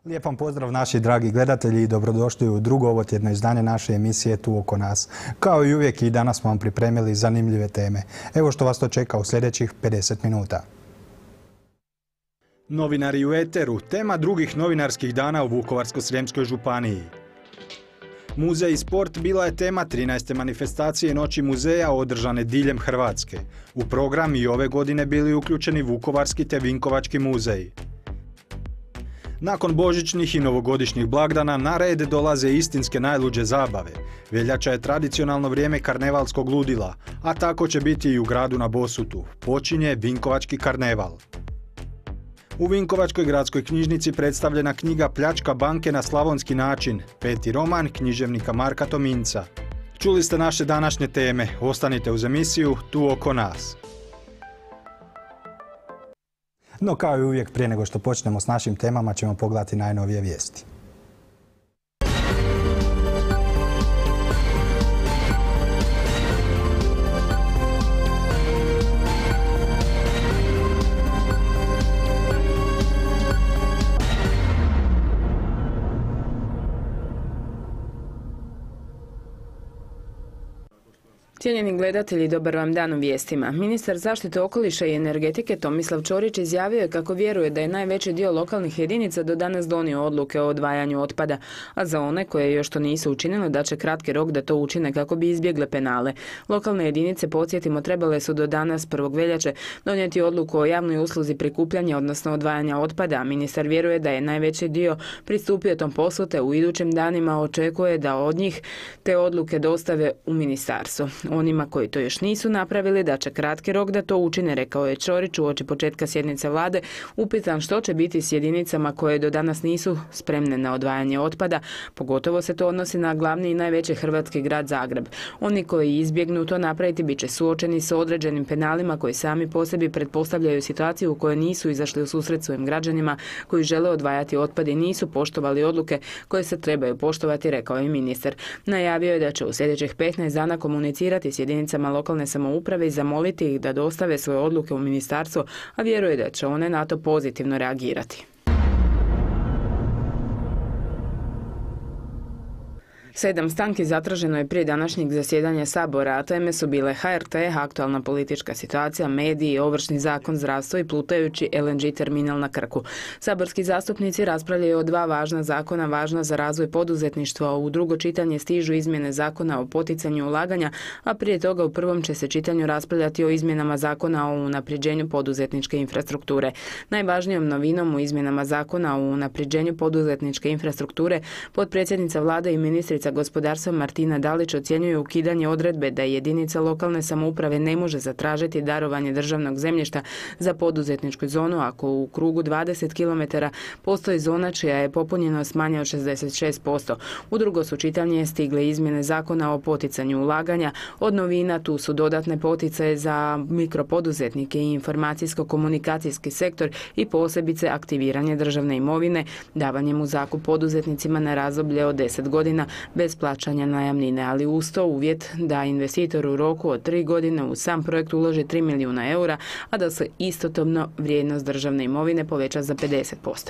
Lijep vam pozdrav naši dragi gledatelji i dobrodošli u drugo ovotjedno izdanje naše emisije Tu oko nas. Kao i uvijek i danas smo vam pripremili zanimljive teme. Evo što vas to čeka u sljedećih 50 minuta. Novinari u eteru, tema drugih novinarskih dana u Vukovarsko-srijemskoj županiji. Muzej i sport bila je tema 13. manifestacije Noći muzeja održane diljem Hrvatske. U program i ove godine bili uključeni Vukovarski te Vinkovački muzeji. Nakon božićnih i novogodišnjih blagdana na red dolaze istinske najluđe zabave. Veljača je tradicionalno vrijeme karnevalskog ludila, a tako će biti i u gradu na Bosutu. Počinje Vinkovački karneval. U Vinkovačkoj gradskoj knjižnici predstavljena knjiga Pljačka banke na slavonski način, 5. roman književnika Marka Tominca. Čuli ste naše današnje teme, ostanite uz emisiju Tu oko nas. No kao i uvijek prije nego što počnemo s našim temama ćemo pogledati najnovije vijesti. Cijenjeni gledatelji, dobar vam dan u vijestima. Ministar zaštite okoliša i energetike Tomislav Ćorić izjavio je kako vjeruje da je najveći dio lokalnih jedinica do danas donio odluke o odvajanju otpada, a za one koje još to nisu učinile da će kratki rok da to učine kako bi izbjegle penale. Lokalne jedinice, podsjetimo, trebale su do danas 1. veljače donijeti odluku o javnoj usluzi prikupljanja, odnosno odvajanja otpada. Ministar vjeruje da je najveći dio pristupio tom poslu te u idućim danima očekuje da od njih te odluke dostave u ministarstvo. Onima koji to još nisu napravili da će kratki rok da to učine, rekao je Ćorić uoči početka sjednice vlade, upitan što će biti s jedinicama koje do danas nisu spremne na odvajanje otpada, pogotovo se to odnosi na glavni i najveći hrvatski grad Zagreb. Oni koji izbjegnu to napraviti bit će suočeni s određenim penalima koji sami po sebi pretpostavljaju situaciju u kojoj nisu izašli u susret svojim građanima koji žele odvajati otpad i nisu poštovali odluke koje se trebaju poštovati, rekao je ministar. Najavio je da će u sljedećih 15 dana komunicirati s jedinicama lokalne samouprave i zamoliti ih da dostave svoje odluke u ministarstvo, a vjeruje da će one na to pozitivno reagirati. 7 stanki zatraženo je prije današnjeg zasjedanja Sabora, a teme su bile HRT, aktualna politička situacija, mediji, ovršni zakon, zdravstvo i plutajući LNG terminal na Krku. Saborski zastupnici raspravljaju o 2 važna zakona važna za razvoj poduzetništva. U drugo čitanje stižu izmjene zakona o poticanju ulaganja, a prije toga u prvom će se čitanju raspravljati o izmjenama zakona o unapređenju poduzetničke infrastrukture. Najvažnijom novinom u izmjenama zakona o unapređenju poduzetničke infrastrukture potpredsjednica vlade i ministrica gospodarstva Martina Dalić ocjenjuje ukidanje odredbe da jedinica lokalne samouprave ne može zatražiti darovanje državnog zemljišta za poduzetničku zonu ako u krugu 20 km postoji zona čija je popunjenost manja od 66%. U drugo su čitanje stigle izmjene zakona o poticanju ulaganja. Od novina tu su dodatne poticaje za mikropoduzetnike i informacijsko-komunikacijski sektor i posebice aktiviranje državne imovine, davanjem u zakup poduzetnicima na razdoblje od 10 godina bez plaćanja najamnine, ali uz to uvjet da investitor u roku od 3 godine u sam projekt uloži 3 milijuna eura, a da se istodobno vrijednost državne imovine poveća za 50%.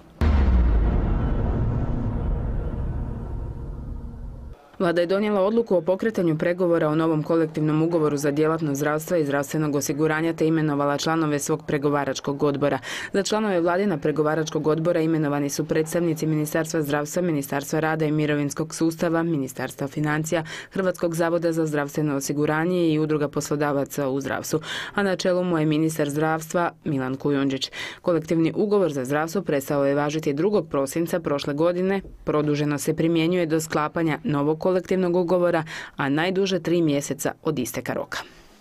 Vlada je donijela odluku o pokretanju pregovora o novom kolektivnom ugovoru za djelatnost zdravstva i zdravstvenog osiguranja te imenovala članove svog pregovaračkog odbora. Za članove vladina pregovaračkog odbora imenovani su predstavnici Ministarstva zdravstva, Ministarstva rada i mirovinskog sustava, Ministarstva financija, Hrvatskog zavoda za zdravstveno osiguranje i udruga poslodavaca u zdravstvu. A na čelu mu je ministar zdravstva Milan Kujundžić. Kolektivni ugovor za zdravstvo prestao je važiti 2. prosinca prošle godine, produženo se primjenjuje do sklapanja novog kolektivnog ugovora, a najduže 3 mjeseca od isteka roka.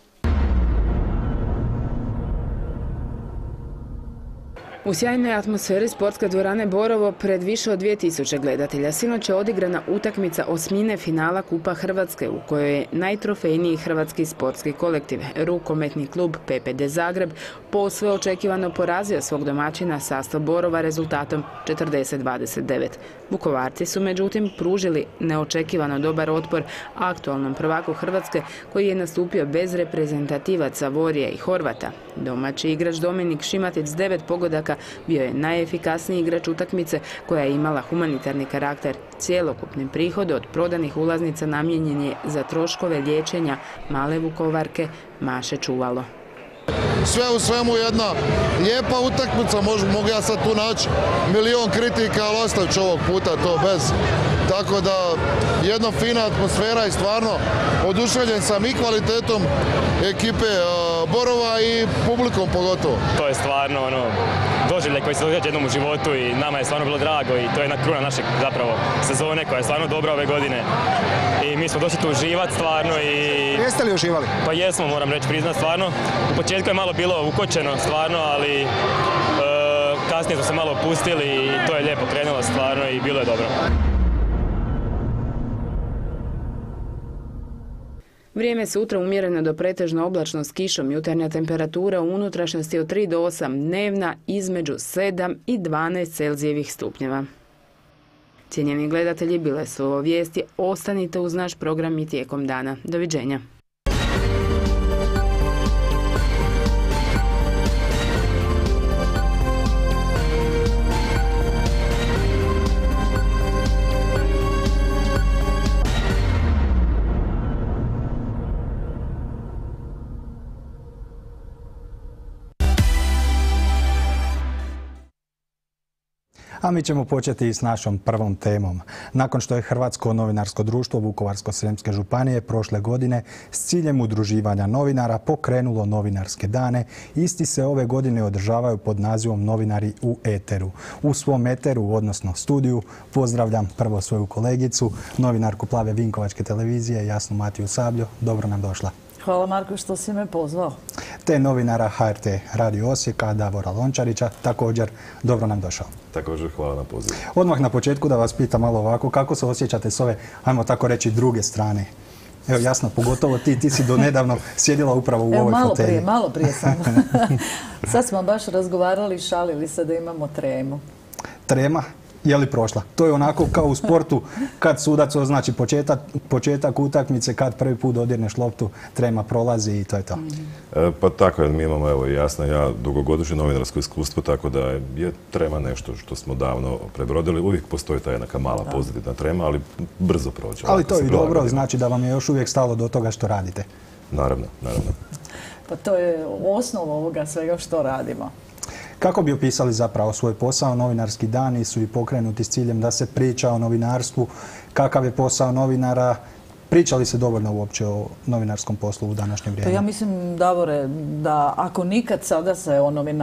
U sjajnoj atmosferi sportske dvorane Borovo pred više od 2000 gledatelja sinoć je odigrana utakmica osmine finala Kupa Hrvatske u kojoj je najtrofejniji hrvatski sportski kolektiv, rukometni klub PPD Zagreb, posve očekivano porazio svog domaćina Sastav Borova rezultatom 40-29. Vukovarci su međutim pružili neočekivano dobar otpor aktualnom prvaku Hrvatske koji je nastupio bez reprezentativaca Vorija i Horvata. Domaći igrač Dominik Šimatić s 9 pogodaka Rijeka bio je najefikasniji igrač utakmice koja je imala humanitarni karakter. Cjelokupni prihod od prodanih ulaznica namijenjen je za troškove liječenja male Vukovarke Maše Čuvalo. Sve u svemu jedna lijepa utakmica, mogu ja sad tu naći milion kritika, ali ostavit ću ovog puta to bez. Tako da jedna fina atmosfera i stvarno oduševljen sam i kvalitetom ekipe Borova i publikom pogotovo. To je stvarno doživljaj koji se događa jednom u životu i nama je stvarno bilo drago i to je jedna kruna naše zapravo sezone koja je stvarno dobra ove godine. I mi smo došli tu uživati stvarno i... Jeste li uživali? Pa jesmo, moram reći, priznat stvarno. U početku je malo bilo ukočeno stvarno, ali kasnije smo se malo opustili i to je lijepo krenulo stvarno i bilo je dobro. Vrijeme sutra umjereno do pretežno oblačno s kišom, jutarnja temperatura u unutrašnjosti od 3 do 8, dnevna između 7 i 12 Celzijevih stupnjeva. Cijenjeni gledatelji, bile su ovo vijesti, ostanite uz naš program i tijekom dana. Doviđenja. A mi ćemo početi s našom prvom temom. Nakon što je Hrvatsko novinarsko društvo Vukovarsko-srijemske županije prošle godine s ciljem udruživanja novinara pokrenulo novinarske dane, isti se ove godine održavaju pod nazivom Novinari u eteru. U svom eteru, odnosno studiju, pozdravljam prvo svoju kolegicu, novinarku Plave Vinkovačke televizije, Jasnu Matiju Sabljo. Dobro nam došla. Hvala Marko što si me pozvao. Te novinara HRT Radio Osijeka, Davora Lončarića, također dobro nam došao. Također hvala na pozivu. Odmah na početku da vas pitam malo ovako, kako se osjećate s ove, ajmo tako reći, druge strane? Evo jasno, pogotovo ti si do nedavno sjedila upravo u ovoj fotelji. Malo prije sam. Sad smo baš razgovarali i šalili se da imamo tremu. Trema? Je li prošla? To je onako kao u sportu, kad sudac označi početak utakmice, kad prvi put dodirneš loptu, trema prolazi i to je to. Pa tako je, mi imamo, evo jasno, ja dugogodišnje novinarsko iskustvo, tako da je trema nešto što smo davno prebrodili. Uvijek postoji ta jednaka mala pozitivna trema, ali brzo prođe. Ali to je dobro, znači da vam je još uvijek stalo do toga što radite. Naravno, naravno. Pa to je osnov ovoga svega što radimo. Kako bi opisali zapravo svoj posao? Novinarski dani su i pokrenuti s ciljem da se priča o novinarstvu. Kakav je posao novinara? Priča li se dovoljno uopće o novinarskom poslu u današnje vrijeme? Pa ja mislim, Davore, da ako nikad sada se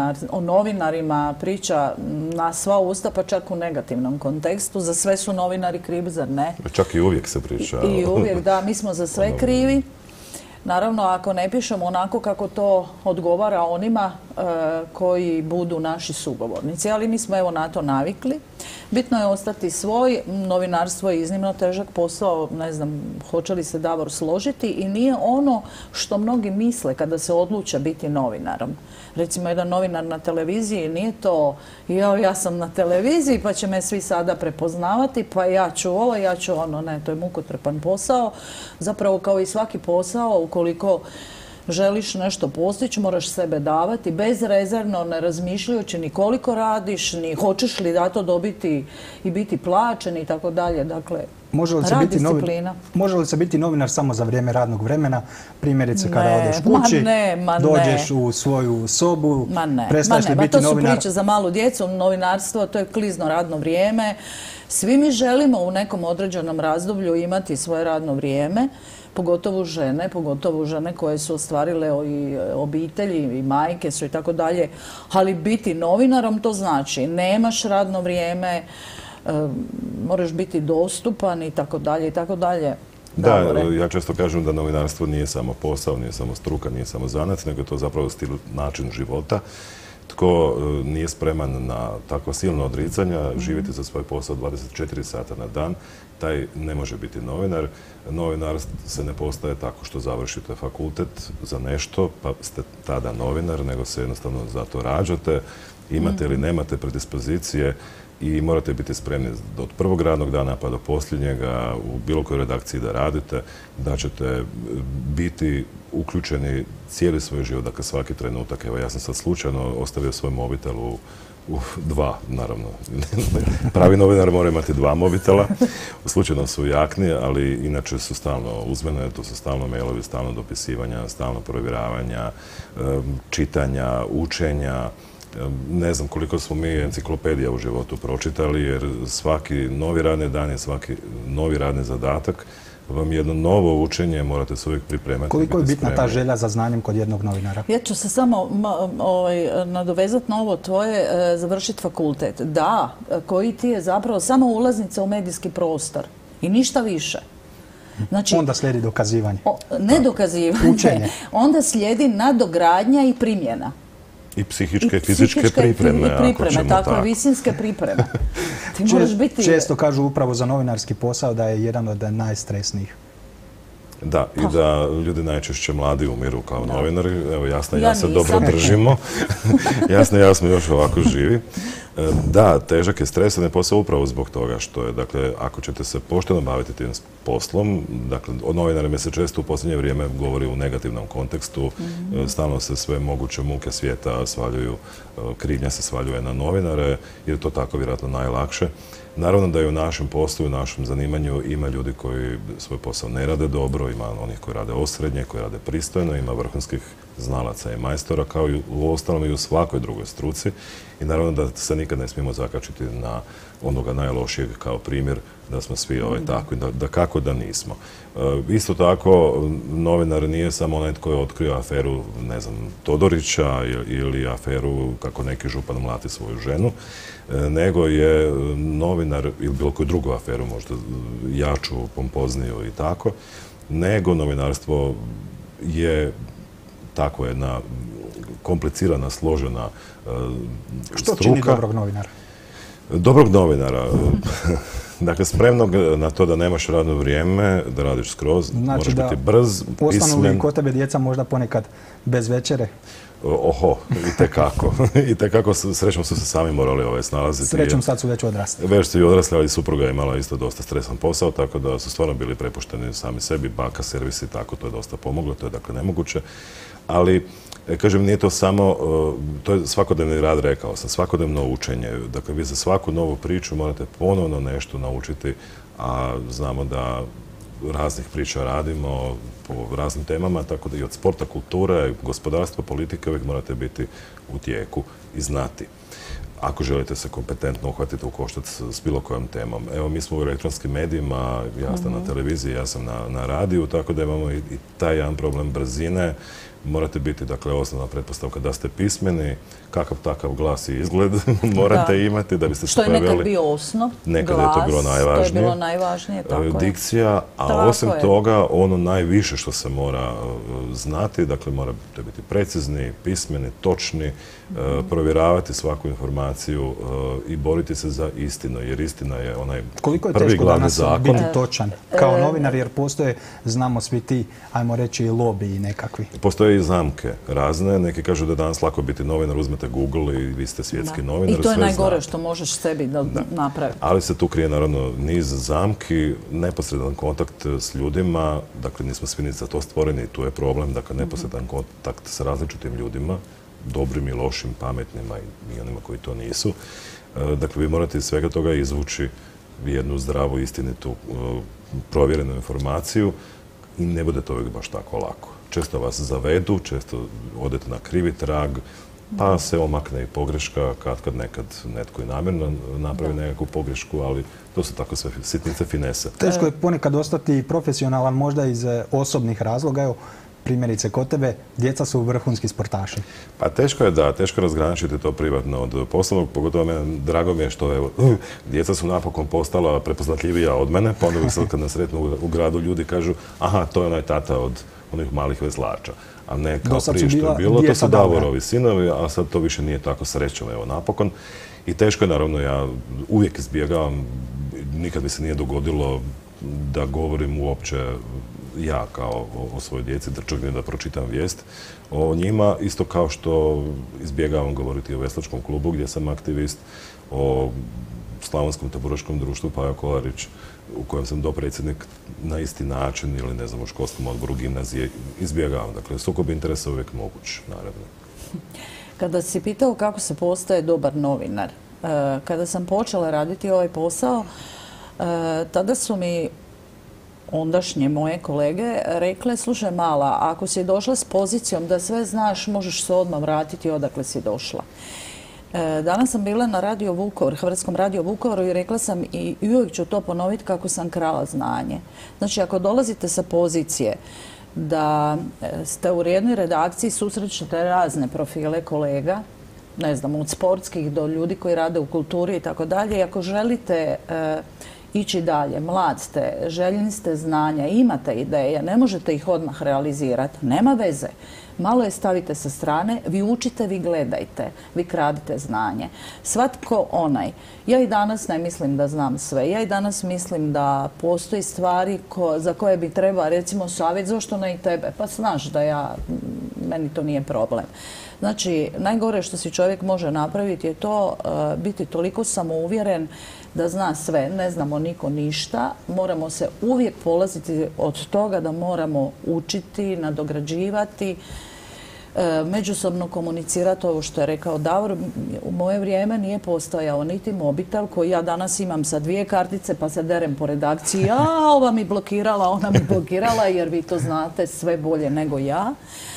o novinarima priča na sva usta, pa čak u negativnom kontekstu, za sve su novinari krivi, zar ne? Čak i uvijek se priča. I uvijek, da, mi smo za sve krivi. Naravno, ako ne pišemo onako kako to odgovara onima koji budu naši sugovornici, ali mi smo evo na to navikli. Bitno je ostati svoj, novinarstvo je iznimno težak posao, ne znam hoće li se Davor složiti i nije ono što mnogi misle kada se odluče biti novinarom. Recimo, jedan novinar na televiziji nije to ja sam na televiziji pa će me svi sada prepoznavati, pa ja ću ovo, ja ću ono. Ne, to je mukotrpan posao. Zapravo kao i svaki posao, ukoliko želiš nešto postići, moraš sebe davati bezrezervno, ne razmišljajući ni koliko radiš, ni hoćeš li da to dobiti i biti plaćen i tako dalje. Dakle, rad disciplina. Može li se biti novinar samo za vrijeme radnog vremena? Primjerice kada odeš kući, dođeš u svoju sobu, prestaješ li biti novinar? To su priče za malu djecu, novinarstvo, to je klizno radno vrijeme. Svi mi želimo u nekom određenom razdoblju imati svoje radno vrijeme, pogotovo žene koje su ostvarile i obitelji i majke su i tako dalje, ali biti novinarom to znači nemaš radno vrijeme, moraš biti dostupan i tako dalje i tako dalje. Da, ja često kažem da novinarstvo nije samo posao, nije samo struka, nije samo zanac, nego je to zapravo stil, način života. Tko nije spreman na takva silna odricanja, živjeti za svoj posao 24 sata na dan, taj ne može biti novinar. Novinar se ne postaje tako što završite fakultet za nešto, pa ste tada novinar, nego se jednostavno za to rađate. Imate ili nemate predispozicije, i morate biti spremni od prvog radnog dana pa do posljednjega u bilo kojoj redakciji da radite, da ćete biti uključeni cijeli svoj život, dakle svaki trenutak. Evo, ja sam sad slučajno ostavio svoj mobitel u dva, naravno. Pravi novinar mora imati dva mobitela. Slučajno su u jakni, ali inače su stalno uzmene, to su stalno mailovi, stalno dopisivanja, stalno provjeravanja, čitanja, učenja. Ne znam koliko smo mi enciklopedija u životu pročitali, jer svaki novi radni dan je svaki novi radni zadatak. Vam jedno novo učenje, morate se uvijek pripremati. Koliko je bitna ta želja za znanjem kod jednog novinara? Ja ću se samo nadovezati na ovo tvoje, završiti fakultet. Da, koji ti je zapravo samo ulaznica u medijski prostor i ništa više. Znači, onda slijedi dokazivanje. Ne dokazivanje. Učenje. Onda slijedi nadogradnja i primjena. I psihičke i fizičke pripreme, ako ćemo tako. Visinske pripreme. Ti moraš biti... Često kažu upravo za novinarski posao da je jedan od najstresnijih. Da, i da ljudi najčešće mladi umiru kao novinari. Evo, Jasna i ja se dobro držimo. Jasna i ja smo još ovako živi. Da, težak je stresan je posao upravo zbog toga što je, dakle, ako ćete se pošteno baviti tim poslom, dakle, o novinarima se često u posljednje vrijeme govori u negativnom kontekstu, stalno se sve moguće muke svijeta svaljuju, krivnja se svaljuje na novinare, jer je to tako vjerojatno najlakše. Naravno da je u našem poslu i u našem zanimanju ima ljudi koji svoj posao ne rade dobro, ima onih koji rade osrednje, koji rade pristojno, ima vrhunskih znalaca i majstora, kao i u ostalom i u svakoj drugoj struci. I naravno da se nikad ne smijemo zakačiti na onoga najlošijeg kao primjer da smo svi takvi, da kako da nismo. Isto tako, novinar nije samo onaj tko je otkrio aferu, ne znam, Todorića ili aferu kako neki župan mlati svoju ženu, nego je novinar, ili bilo koju drugu aferu, možda jaču, pompozniju i tako, nego novinarstvo je tako jedna komplicirana, složena struka. Što čini dobrog novinara? Dobrog novinara, dakle spremnog na to da nemaš radno vrijeme, da radiš skroz, moraš biti brz, pismen. Ostanu li kod tebe djeca možda ponekad bez večere? Oho, itekako. Itekako, srećom su se sami morali snalaziti. Srećom sad su već odrasli. Već su i odrasli, ali supruga je imala isto dosta stresan posao, tako da su stvarno bili prepušteni sami sebi, baka, servis i tako, to je dosta pomoglo, to je dakle nemoguće. Ali, kažem, nije to samo, to je svakodnevni rad, rekao sam, svakodnevno učenje. Dakle, vi za svaku novu priču morate ponovno nešto naučiti, a znamo da raznih priča radimo po raznim temama, tako da i od sporta, kulture, gospodarstva, politike uvijek morate biti u tijeku i znati. Ako želite se kompetentno uhvatiti u koštac s bilo kojom temom. Evo, mi smo u elektronskim medijima, ja sam na televiziji, ja sam na radiju, tako da imamo i taj jedan problem brzine. Morate biti, dakle, osnovna pretpostavka da ste pismeni, kakav takav glas i izgled morate imati da biste se pojavili. Što je nekad bio osnov, nekad je to bilo najvažnije. To je bilo najvažnije, tako je. Dikcija, a osim toga, ono najviše što se mora znati, dakle, morate biti precizni, pismeni, točni, provjeravati svaku informaciju i boriti se za istinu, jer istina je onaj prvi glavni zakon. Biti točan kao novinar, jer postoje, znamo svi ti, ajmo reći, i lobiji nekakvi. Postoje i zamke razne. Neki kažu da je danas lako biti novinar, uzmete Google i vi ste svjetski novinar. I to je najgore što možeš sebi napraviti. Ali se tu krije naravno niz zamki, neposredan kontakt s ljudima, dakle nismo svi ni za to stvoreni, tu je problem, dakle neposredan kontakt s različitim ljudima, dobrim i lošim, pametnima i onima koji to nisu. Dakle, vi morate iz svega toga izvući jednu zdravu, istinitu, provjerenu informaciju i ne bude to uvijek baš tako lako. Često vas zavedu, često odete na krivi trag, pa se omakne i pogreška, kad nekad netko i namjerno napravi nekakvu pogrešku, ali to su tako sve sitnice, finese. Teško je ponekad ostati profesionalan, možda iz osobnih razloga. Evo, primjerice kod tebe, djeca su vrhunski sportaši. Pa teško je razgraničiti to privatno od poslovnog, pogotovo drago mi je što evo, djeca su napokon postala prepoznatljivija od mene, pa onda sad kad nas sretnu u gradu ljudi kažu aha, to je onaj tata od onih malih veslača, a ne kao prije što je bilo, to su Davorovi sinovi, a sad to više nije tako, srećom, evo napokon. I teško je, naravno, ja uvijek izbjegavam, nikad mi se nije dogodilo da govorim uopće ja kao o svojoj djeci, da čak da pročitam vijest o njima, isto kao što izbjegavam govoriti o veslačkom klubu gdje sam aktivist, o Slavonskom taburaškom društvu Pajo Kolarić, u kojem sam dopredsjednik na isti način ili ne znam u školskom odboru gimnazije, izbjegavam. Dakle, sukob interesa uvijek moguć, naravno. Kada si pitao kako se postaje dobar novinar, kada sam počela raditi ovaj posao, tada su mi ondašnje moje kolege rekle, slušaj mala, ako si došla s pozicijom da sve znaš, možeš se odmah vratiti odakle si došla. Danas sam bila na Radio Vukovar, Hrvatskom Radio Vukovaru i rekla sam i uvijek ću to ponoviti kako sam krala znanje. Znači, ako dolazite sa pozicije da ste u jednoj redakciji, susrećete razne profile kolega, ne znam, od sportskih do ljudi koji rade u kulturi i tako dalje, i ako želite ići dalje, mlad ste, željni ste znanja, imate ideje, ne možete ih odmah realizirati, nema veze. Malo je stavite sa strane, vi učite, vi gledajte, vi kradite znanje. Svatko onaj, ja i danas ne mislim da znam sve, ja i danas mislim da postoji stvari za koje bi treba, recimo, savjet, zašto ne i tebe? Pa znaš da meni to nije problem. Znači, najgore što si čovjek može napraviti je to biti toliko samouvjeren da zna sve, ne znamo niko ništa, moramo se uvijek polaziti od toga da moramo učiti, nadograđivati, međusobno komunicirati, ovo što je rekao Davor. U moje vrijeme nije postojao niti mobitel koji ja danas imam sa 2 kartice pa se derem po redakciji, ova mi blokirala, ona mi blokirala, jer vi to znate sve bolje nego ja.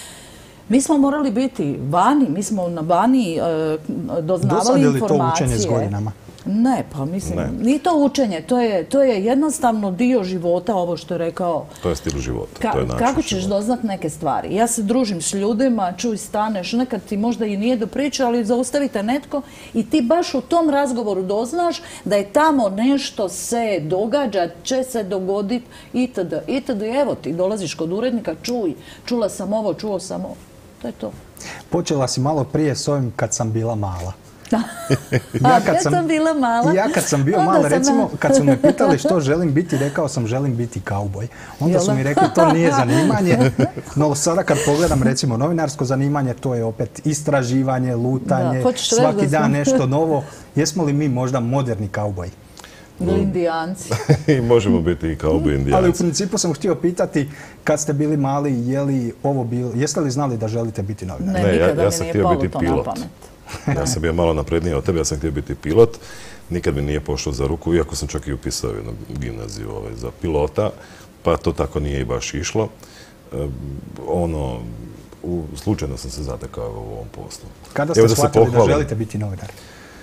Mi smo morali biti vani, mi smo na vani doznavali informacije. Dosadili to učenje s godinama? Ne, pa mislim, nije to učenje, to je jednostavno dio života, ovo što je rekao. To je stil života. Kako ćeš doznat neke stvari? Ja se družim s ljudima, čuj, staneš, nekad ti možda i nije do priče, ali zaustavite netko i ti baš u tom razgovoru doznaš da je tamo nešto se događa, će se dogoditi itd. itd. Evo ti dolaziš kod urednika, čuj, čula sam ovo, čuo sam ovo. To je to. Počela si malo prije s ovim kad sam bila mala. Kad sam bila mala. Ja kad sam bio mala, recimo, kad su me pitali što želim biti, rekao sam želim biti kauboj. Onda su mi rekli to nije zanimanje, no sada kad pogledam recimo novinarsko zanimanje, to je opet istraživanje, lutanje, svaki dan nešto novo. Jesmo li mi možda moderni kauboji? Ili indijanci. I možemo biti i kauboji indijanci. Ali u principu sam htio pitati, kad ste bili mali, jeste li znali da želite biti novinar? Ne, nikada mi nije palo to na pamet. Ja sam bio malo napredniji od tebe, ja sam htio biti pilot. Nikad mi nije pošlo za ruku, iako sam čak i upisao jednu gimnaziju za pilota, pa to tako nije i baš išlo. Slučajno sam se zatekao u ovom poslu. Kada ste shvatili da želite biti novinar?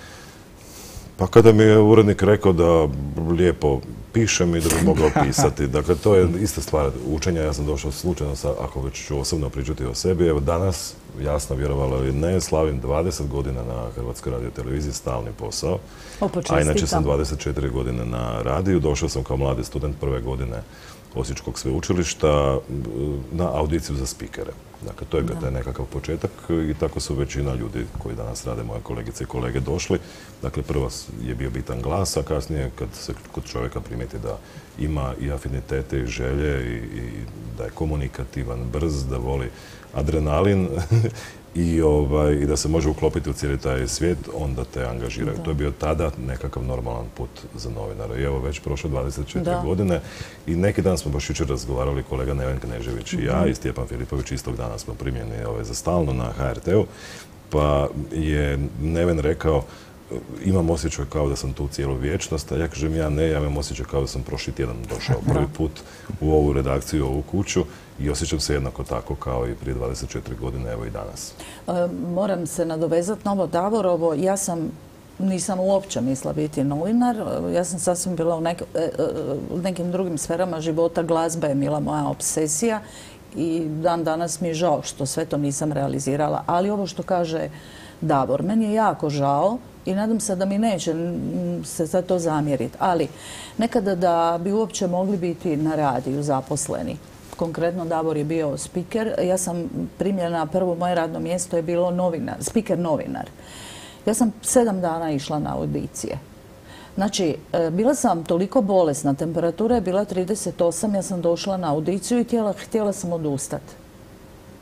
Pa kada mi je urednik rekao da lijepo pišem i da bi mogao pisati. Dakle, to je ista stvar učenja. Ja sam došao slučajno, ako već ću osobno pričati o sebi. Evo danas, jasno vjerovalo ili ne, slavim 20 godina na Hrvatskoj radioteleviziji, stalni posao. A inače sam 24 godine na radiju. Došao sam kao mladi student prve godine Osječkog sveučilišta na audiciju za spikere. Dakle, to je nekakav početak i tako su većina ljudi koji danas rade, moje kolegice i kolege, došli. Dakle, prvo je bio bitan glas, a kasnije kad se kod čovjeka primijeti da ima i afinitete i želje i da je komunikativan, brz, da voli adrenalin i da se može uklopiti u cijeli taj svijet, onda te angažiraju. To je bio tada nekakav normalan put za novinara. I evo već prošlo 24 godine i neki dan smo baš jučer razgovarali, kolega Neven Knežević i ja i Stjepan Filipović, istog dana smo primljeni za stalno na HRT-u, pa je Neven rekao, imam osjećaj kao da sam tu cijelu vječnost, a ja kažem ja imam osjećaj kao da sam prošli tjedan došao prvi put u ovu redakciju, u ovu kuću i osjećam se jednako tako kao i prije 24 godine, evo i danas. Moram se nadovezati na ovo Davorovo, nisam uopće mislila biti novinar, ja sam sasvim bila u nekim drugim sferama života, glazba je bila moja obsesija i dan danas mi je žao što sve to nisam realizirala, ali ovo što kaže Davor, meni je jako žao i nadam se da mi neće se za to zamjeriti, ali nekada da bi uopće mogli biti na radiju zaposleni. Konkretno Davor je bio spiker, ja sam primljena, prvo moje radno mjesto je bilo spiker novinar. Ja sam 7 dana išla na audicije. Znači, bila sam toliko bolesna, temperatura je bila 38, ja sam došla na audiciju i htjela sam odustati.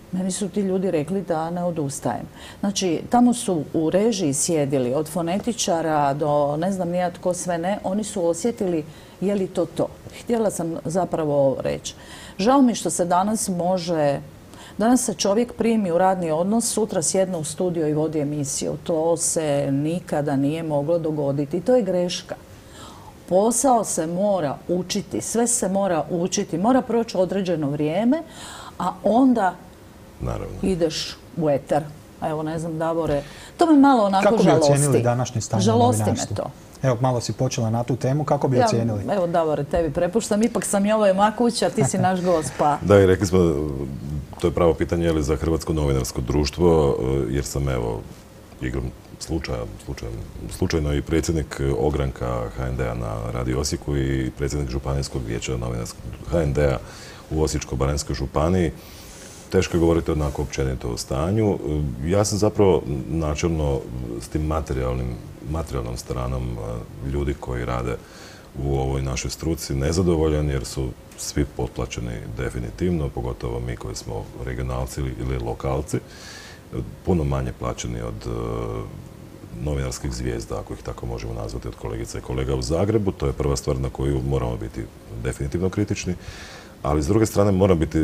Meni su ti ljudi rekli da ne odustajem. Znači, tamo su u režiji sjedili od fonetičara do ne znam nija tko sve ne. Oni su osjetili je li to to. Htjela sam zapravo ovo reći. Žao mi što se danas može... Danas se čovjek primi u radni odnos, sutra sjedne u studio i vodi emisiju. To se nikada nije moglo dogoditi. To je greška. Posao se mora učiti, sve se mora učiti. Mora proći određeno vrijeme, a onda ideš u eter. Evo, ne znam, Davore, to me malo onako žalosti. Kako bi ocijenili današnje stanje u novinarstvu? Žalosti me to. Evo, malo si počela na tu temu, kako bi ocijenili? Evo, Davore, tebi prepuštam, ipak sam i ovo je moja kuća, ti si naš gost, pa... Da, i rekli smo, to je pravo pitanje, ali za Hrvatsko novinarsko društvo, jer sam, evo, igrom slučajno i predsjednik ogranka HND-a na Radio Osijeku i predsjednik Županijskog vijeća novinarskog HND-a u Osječko-baranjskoj županiji. Teško je govoriti onako općenito o stanju. Ja sam zapravo načelno s tim materijalnom stranom ljudi koji rade u ovoj našoj struci nezadovoljan jer su svi potplaćeni definitivno, pogotovo mi koji smo regionalci ili lokalci, puno manje plaćeni od novinarskih zvijezda, ako ih tako možemo nazvati, od kolegica i kolega u Zagrebu. To je prva stvar na koju moramo biti definitivno kritični. Ali s druge strane moram biti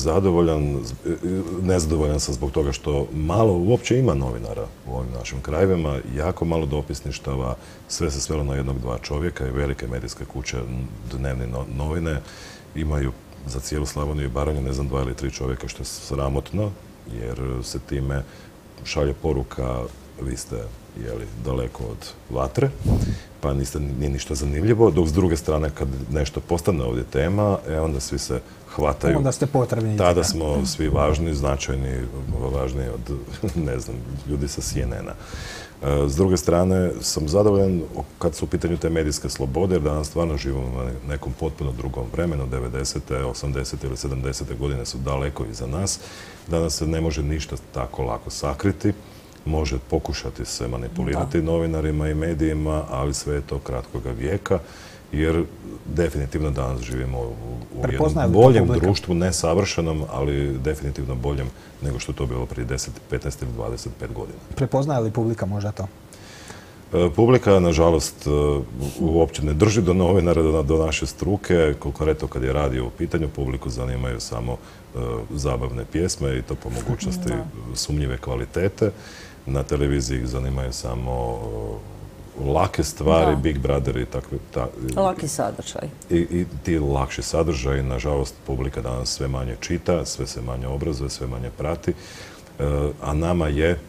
nezadovoljan sam zbog toga što malo uopće ima novinara u ovim našim krajevima, jako malo dopisništava, sve se svelo na jednog, dva čovjeka i velike medijske kuće, dnevne novine imaju za cijelu Slavoniju i Baranju, ne znam, 2 ili 3 čovjeka, što je sramotno, jer se time šalje poruka, vi ste daleko od vatre, pa nije ništa zanimljivo, dok s druge strane kad nešto postane ovdje tema, onda svi se hvataju. Onda ste potrebni. Tada smo svi važni, značajni, važniji od, ne znam, ljudi sa CNN-a. S druge strane, sam zadovoljan kad su u pitanju te medijske slobode, jer danas stvarno živimo na nekom potpuno drugom vremenu, 90. 80. ili 70. godine su daleko iza nas. Danas se ne može ništa tako lako sakriti. Može pokušati se manipulirati novinarima i medijima, ali sve je to kratkoga vijeka, jer definitivno danas živimo u jednom boljem društvu, ne savršenom, ali definitivno boljem nego što je to bilo prije 10, 15 ili 25 godina. Prepoznaje li publika možda to? Publika, nažalost, uopće ne drži do novinara, do naše struke. Konkretno kad je radio u pitanju, publiku zanimaju samo zabavne pjesme i to po mogućnosti sumnjive kvalitete. Na televiziji zanimaju samo lake stvari, Big Brother i takve... Laki sadržaj. I ti lakši sadržaj. Nažalost, publika danas sve manje čita, sve se manje obrazuje, sve manje prati. A nama je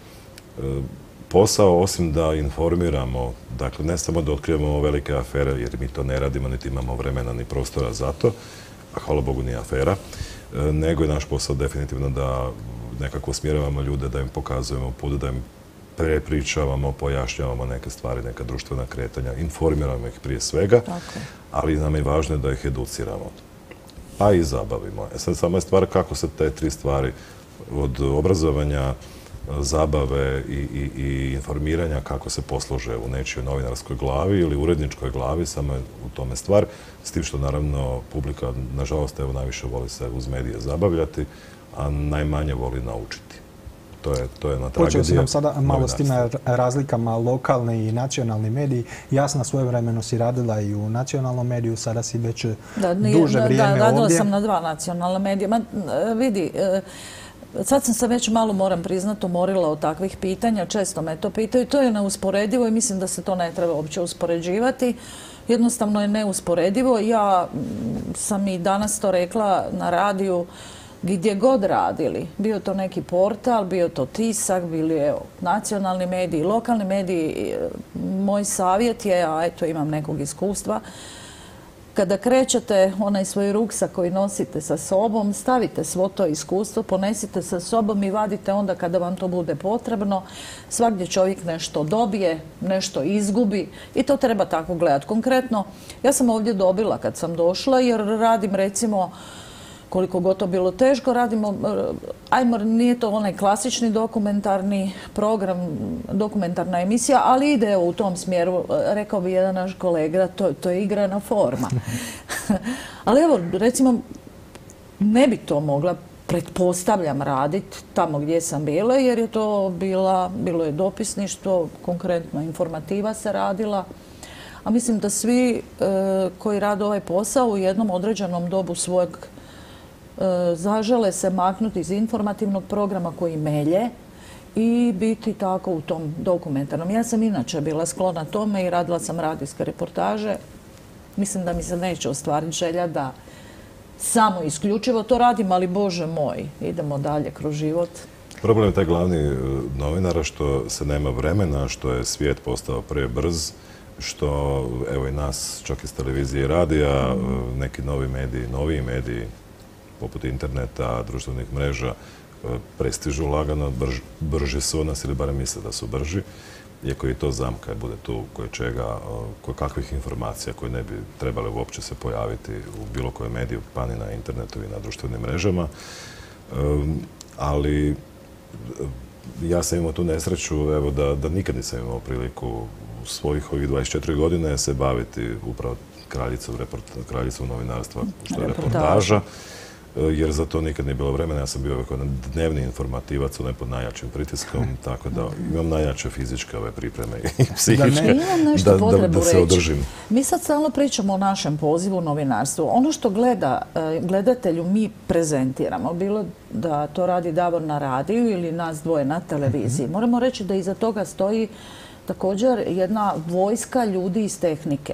posao, osim da informiramo, dakle ne samo da otkrivamo velike afere, jer mi to ne radimo, niti imamo vremena ni prostora za to, a hvala Bogu nije afera, nego je naš posao definitivno da nekako usmjeravamo ljude, da im pokazujemo put, da im prepričavamo, pojašnjavamo neke stvari, neka društvena kretanja, informiramo ih prije svega, ali nam je važno da ih educiramo, pa i zabavimo. Sad samo je stvar kako se te 3 stvari od obrazovanja, zabave i informiranja kako se poslože u nečijoj novinarskoj glavi ili uredničkoj glavi, samo je u tome stvar, s tim što naravno publika, nažalost, evo najviše voli se uz medije zabavljati, a najmanje voli naučiti. To je na tragedija. Počeo sam nam sada malo s tim razlikama lokalni i nacionalni mediji. Jasna, svojevremeno si radila i u nacionalnom mediju, sada si već duže vrijeme ovdje. Radila sam na 2 nacionalna medija. Vidi, sad sam se već malo, moram priznati, umorila od takvih pitanja. Često me to pitaju. To je neusporedivo i mislim da se to ne treba uopće uspoređivati. Jednostavno je neusporedivo. Ja sam i danas to rekla na radiju, gdje god radili, bio to neki portal, bio to tisak, bili nacionalni mediji, lokalni mediji, moj savjet je, a eto imam nekog iskustva, kada krećete onaj svoj ruksak koji nosite sa sobom, stavite svo to iskustvo, ponesite sa sobom i vadite onda kada vam to bude potrebno. Svagdje čovjek nešto dobije, nešto izgubi i to treba tako gledati. Konkretno, ja sam ovdje dobila kad sam došla jer radim recimo, koliko god to bilo teško, radimo, nije to onaj klasični dokumentarni program, dokumentarna emisija, ali ide u tom smjeru, rekao bi jedan naš kolega, to je igrana forma. Ali evo, recimo, ne bi to mogla pretpostavljam raditi tamo gdje sam bila, jer je to bilo je dopisništvo, konkretno informativa se radila. A mislim da svi koji rade ovaj posao u jednom određenom dobu svojeg zažele se maknuti iz informativnog programa koji melje i biti tako u tom dokumentarnom. Ja sam inače bila sklona tome i radila sam radijske reportaže. Mislim da mi se neće ostvariti želja da samo isključivo to radim, ali Bože moj, idemo dalje kroz život. Problem je taj glavni novinara što se nema vremena, što je svijet postao prebrz, što evo i nas čak iz televizije i radija, neki noviji mediji poput interneta, društvenih mreža prestižu lagano, brži su od nas ili barem misle da su brži. Iako je to zamka, bude tu koje kakvih informacija koje ne bi trebale uopće se pojaviti u bilo kojem mediju, pa ni na internetu i na društvenim mrežama. Ali ja sam imao tu nesreću evo, da nikad nisam imao priliku u svojih ovih 24 godine se baviti upravo kraljicom novinarstva, što je reportaža. Jer za to nikad nije bilo vremena. Ja sam bio dnevni informativac, onaj pod najjačim pritiskom, tako da imam najjače fizičke ove pripreme i psihičke da se održim. Mi sad stalno pričamo o našem pozivu u novinarstvu. Ono što gledatelju mi prezentiramo, bilo da to radi Davor na radiju ili nas dvoje na televiziji, moramo reći da iza toga stoji također jedna vojska ljudi iz tehnike.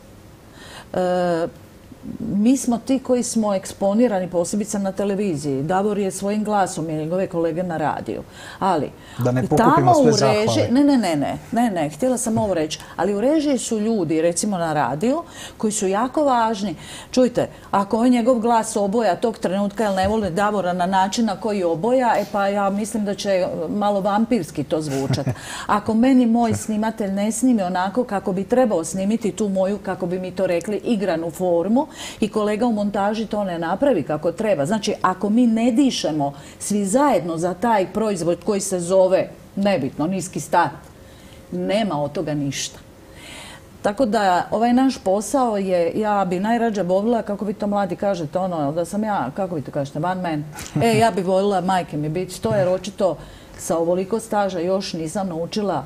Mi smo ti koji smo eksponirani posebice na televiziji. Davor je svojim glasom i njegove kolege na radiju. Ali da ne pokupimo sve zahvale. Ne, htjela sam ovo reći. Ali u režiji su ljudi, recimo na radiju, koji su jako važni. Čujte, ako on njegov glas oboja tog trenutka, jer ne voli Davora na način na koji oboja, pa ja mislim da će malo vampirski to zvučati. Ako meni moj snimatelj ne snimi onako kako bi trebao snimiti tu moju, kako bi mi to rekli, igranu formu, i kolega u montaži to ne napravi kako treba. Znači, ako mi ne dišemo svi zajedno za taj proizvod koji se zove, nebitno, niski start, nema od toga ništa. Tako da ovaj naš posao je, ja bi najrađe volila, kako vi to mladi kažete, da sam ja, kako vi to kažete, one man. Ja bi volila, majke mi, biti to, jer očito sa ovoliko staža još nisam naučila.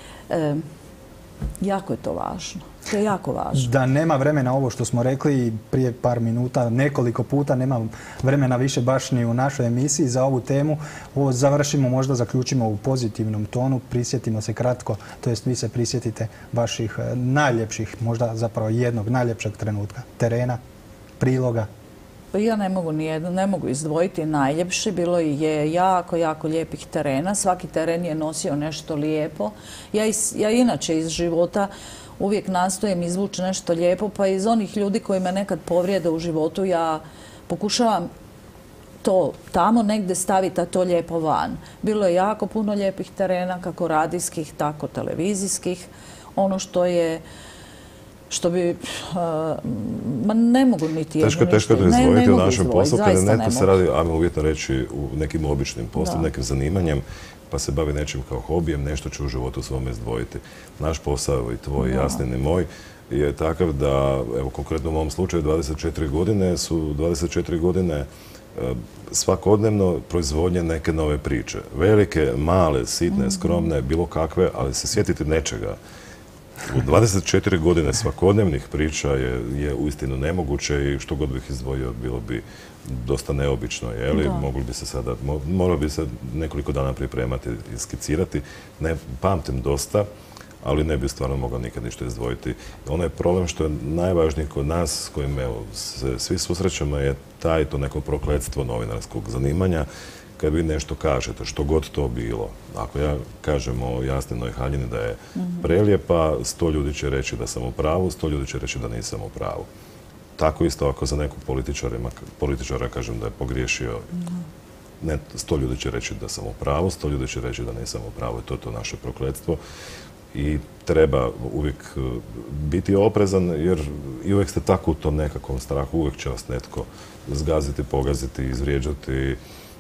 Jako je to važno. To je jako važno. Da nema vremena, ovo što smo rekli prije par minuta, nekoliko puta, nema vremena više baš ni u našoj emisiji za ovu temu. Ovo završimo, možda zaključimo u pozitivnom tonu, prisjetimo se kratko, to jest vi se prisjetite vaših najljepših, možda zapravo jednog najljepšeg trenutka, terena, priloga. Ja ne mogu izdvojiti najljepše. Bilo je jako, jako lijepih terena. Svaki teren je nosio nešto lijepo. Ja inače iz života uvijek nastojim izvući nešto lijepo, pa iz onih ljudi koji me nekad povrijede u životu ja pokušavam to tamo negdje staviti, a to lijepo van. Bilo je jako puno lijepih terena, kako radijskih, tako televizijskih. Ono što bi, ne mogu niti jedno. Teško da izdvojiti u našem poslu, kada netko se radi, ajmo uvjetno reći, u nekim običnim poslom, nekim zanimanjem, pa se bavi nečim kao hobijem, nešto će u životu svome izdvojiti. Naš posao i tvoj, Jasnin i moj, je takav da, evo konkretno u mom slučaju, 24 godine su 24 godine svakodnevno proizvodnje neke nove priče. Velike, male, sitne, skromne, bilo kakve, ali se sjetiti nečega. U 24 godine svakodnevnih priča je uistinu nemoguće i što god bih izdvojio bilo bi dosta neobično. Morao bi se nekoliko dana pripremati i skicirati. Ne pamtim dosta, ali ne bi stvarno mogao nikad ništa izdvojiti. Ono je problem što je najvažniji kod nas, s kojim se svi susrećemo, je to neko prokletstvo novinarskog zanimanja. Kad vi nešto kažete, što god to bilo, ako ja kažem o Jasninoj Haljini da je prelijepa, 100 ljudi će reći da sam u pravu, 100 ljudi će reći da nisam u pravu. Tako isto ako za nekog političara kažem da je pogriješio, 100 ljudi će reći da sam u pravu, 100 ljudi će reći da nisam u pravu i to je to naše prokletstvo. I treba uvijek biti oprezan jer i uvijek ste tako u tom nekakvom strahu, uvijek će vas netko zgaziti, pogaziti, izvrijeđati,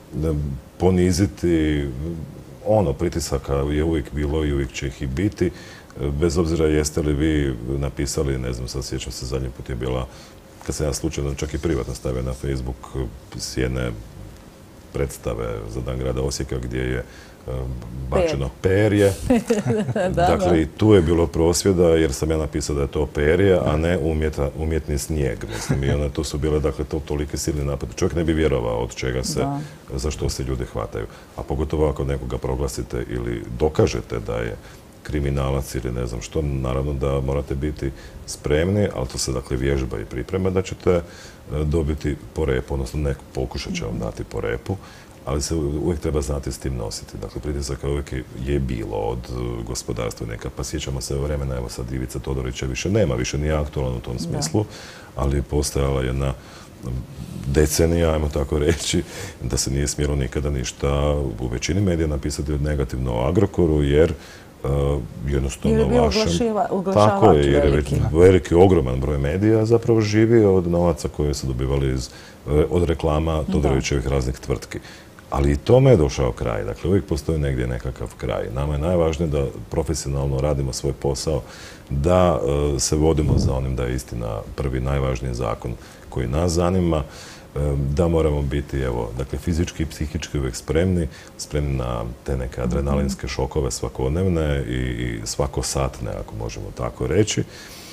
poniziti. Pritisaka je uvijek bilo i uvijek će ih i biti. Bez obzira jeste li vi napisali, ne znam, sad sjećam se, zadnji put je bila, kad sam ja slučajno čak i privatno stavio na Facebook s jedne predstave za Dan grada Osijeka gdje je bačeno perje. Dakle, i tu je bilo prosvjeda jer sam ja napisao da je to perje, a ne umjetni snijeg. Mislim, i onda tu su bile, dakle, toliki silni napad. Čovjek ne bi vjerovao od čega se, za što se ljudi hvataju. A pogotovo ako nekoga proglasite ili dokažete da je kriminalac ili ne znam što, naravno da morate biti spremni, ali to se dakle vježba i priprema da ćete dobiti po repu, odnosno pokušat će vam dati po repu, ali se uvijek treba znati s tim nositi. Dakle, pritisaka uvijek je bilo od gospodarstvenika, pa sjećamo se vremena, evo sad Ivica Todorića više nema, više nije aktualan u tom smislu, ali je postojala jedna decenija, ajmo tako reći, da se nije smjelo nikada ništa u većini medija napisati negativno o Agrokoru, jer jednostavno tako je, jer je veliki, ogroman broj medija zapravo živi od novaca koje su dobivali od reklama Todorićevih raznih tvrtki. Ali i tome je došao kraj. Dakle, uvijek postoji negdje nekakav kraj. Nama je najvažnije da profesionalno radimo svoj posao, da se vodimo za onim da je istina prvi najvažniji zakon koji nas zanima, da moramo biti, evo, dakle, fizički i psihički uvijek spremni na te neke adrenalinske šokove svakodnevne i svakosatne, ako možemo tako reći.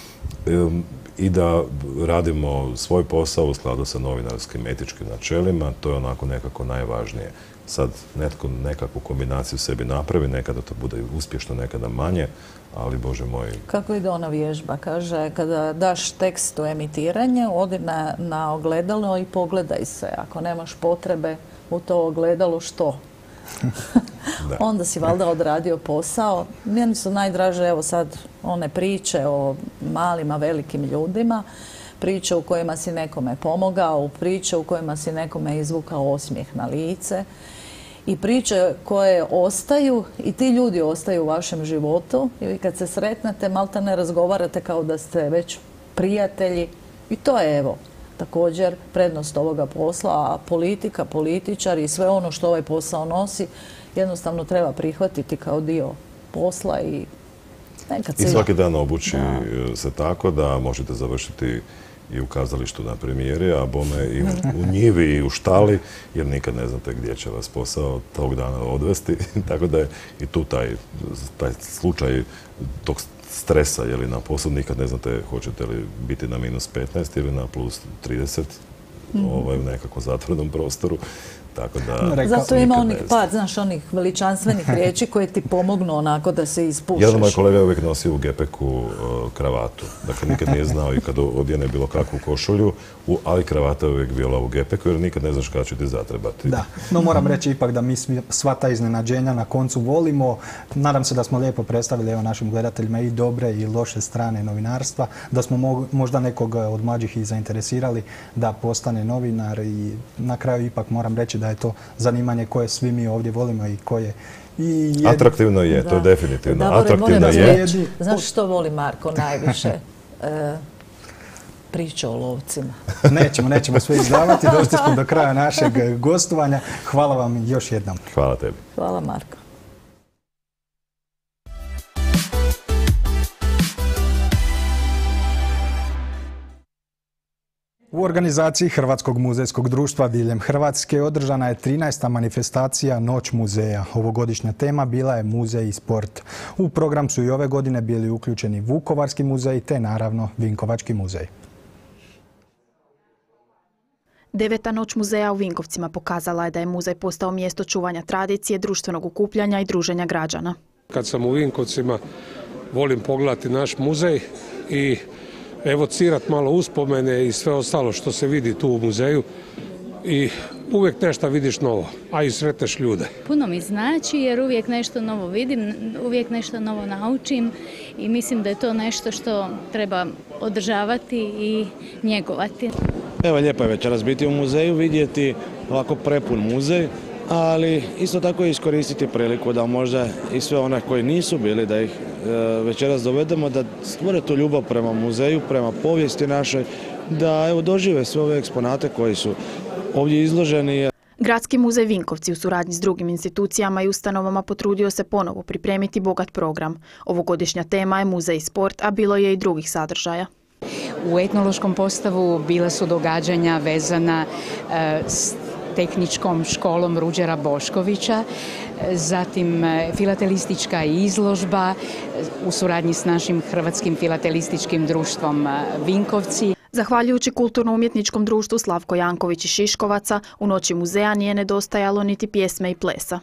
I da radimo svoj posao u skladu sa novinarskim etičkim načelima, to je onako nekako najvažnije. Sad netko nekakvu kombinaciju sebi napravi, nekada to bude uspješno, nekada manje, ali Bože moj... Kako ide ona vježba? Kaže, kada daš tekst u emitiranje, odi na ogledalo i pogledaj se. Ako nemaš potrebe u to ogledalo, što? Onda si valjda odradio posao. Meni su najdraže, evo sad, one priče o malima, velikim ljudima, priče u kojima si nekome pomogao, priče u kojima si nekome izvukao osmijeh na lice i priče koje ostaju i ti ljudi ostaju u vašem životu i kad se sretnete, malta ne razgovarate kao da ste već prijatelji i to je, evo, također prednost ovoga posla, a politika, političari i sve ono što ovaj posao nosi jednostavno treba prihvatiti kao dio posla i nekad se... I svaki dan obući se tako da možete završiti i u kazalištu na premijeri, a bome i u njivi i u štali, jer nikad ne znate gdje će vas posao tog dana odvesti. Tako da je i tu taj slučaj tog stresa na poslu, nikad ne znate hoćete li biti na -15 ili na +30 u nekako zatvorenom prostoru. Zato ima onih par, znaš, onih veličanstvenih riječi koje ti pomognu onako da se ispušeš. Jedan moj kolega uvijek nosio u gepeku kravatu. Dakle, nikad nije znao i kad odjene bilo kakvu košulju, ali kravata je uvijek bila u gepeku jer nikad ne znaš kada će ti zatrebati. Da, no moram reći ipak da mi sva ta iznenađenja na koncu volimo. Nadam se da smo lijepo predstavili našim gledateljima i dobre i loše strane novinarstva, da smo možda nekog od mlađih i zainteresirali da postane novinar i na kraju ipak moram reći da je to zanimanje koje svi mi ovdje volimo i koje... Atraktivno je, to je definitivno. Atraktivno je. Znaš što voli Marko najviše? Priče o lovcima. Nećemo sve izdavati. Došli smo do kraja našeg gostovanja. Hvala vam još jednom. Hvala tebi. Hvala Marko. U organizaciji Hrvatskog muzejskog društva diljem Hrvatske održana je 13. manifestacija Noć muzeja. Ovogodišnja tema bila je muzej i sport. U program su i ove godine bili uključeni Vukovarski muzej te naravno Vinkovački muzej. 9. Noć muzeja u Vinkovcima pokazala je da je muzej postao mjesto čuvanja tradicije, društvenog okupljanja i druženja građana. Kad sam u Vinkovcima volim pogledati naš muzej i evocirati malo uspomene i sve ostalo što se vidi tu u muzeju i uvijek nešto vidiš novo, a i sretneš ljude. Puno mi znači jer uvijek nešto novo vidim, uvijek nešto novo naučim i mislim da je to nešto što treba održavati i njegovati. Evo, lijepo je večeras biti u muzeju, vidjeti ovako prepun muzej, ali isto tako iskoristiti priliku da možda i sve one koji nisu bili, da ih večeras dovedemo, da stvore tu ljubav prema muzeju, prema povijesti našoj, da evo dožive sve ove eksponate koji su ovdje izloženi. Gradski muzej Vinkovci u suradnji s drugim institucijama i ustanovama potrudio se ponovo pripremiti bogat program. Ovogodišnja tema je muzej i sport, a bilo je i drugih sadržaja. U etnološkom postavu bila su događanja vezana s tehničkom školom Ruđera Boškovića, zatim filatelistička izložba u suradnji s našim Hrvatskim filatelističkim društvom Vinkovci. Zahvaljujući Kulturno-umjetničkom društvu Slavko Janković iz Šiškovaca, u noći muzeja nije nedostajalo niti pjesme i plesa.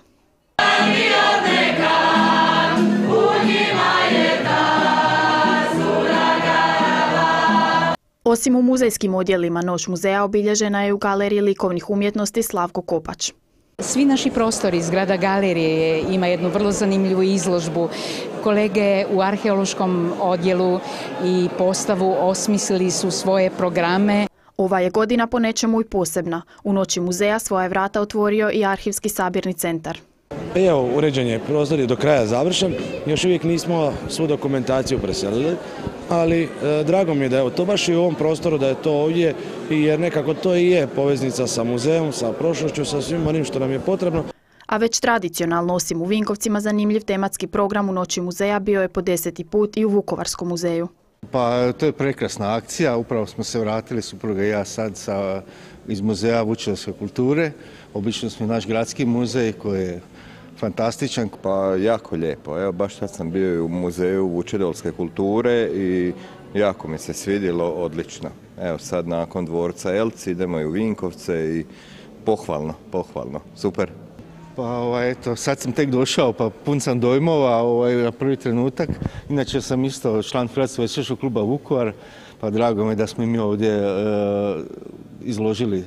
Osim u muzejskim odjelima, noć muzeja obilježena je u galeriji likovnih umjetnosti Slavko Kopač. Svi naši prostori zgrada galerije ima jednu vrlo zanimljivu izložbu. Kolege u arheološkom odjelu i postavu osmislili su svoje programe. Ova je godina po nečemu i posebna. U noći muzeja svoje vrata otvorio i Arhivski sabirni centar. Evo, uređen je prostor je do kraja završen. Još uvijek nismo svu dokumentaciju preselili, ali drago mi je da je to baš i u ovom prostoru, da je to ovdje, jer nekako to i je poveznica sa muzejom, sa prošlošću, sa svim onim što nam je potrebno. A već tradicionalno, osim u Vinkovcima, zanimljiv tematski program u noći muzeja bio je po 10. put i u Vukovarskom muzeju. Pa to je prekrasna akcija, upravo smo se vratili, supruga i ja sad iz Muzeja vučedolske kulture. Obično smo naš gradski muzej koji je fantastičan. Pa jako lijepo, evo baš sad sam bio u Muzeju vučedolske kulture i jako mi se svidjelo, odlično. Evo sad nakon dvorca Elci idemo i u Vinkovce i pohvalno, super. Pa eto, sad sam tek došao, pa pun sam dojmova na prvi trenutak. Inače sam isto član Hrvatskog veslačkog kluba Vukovar, pa drago mi je da smo mi ovdje izložili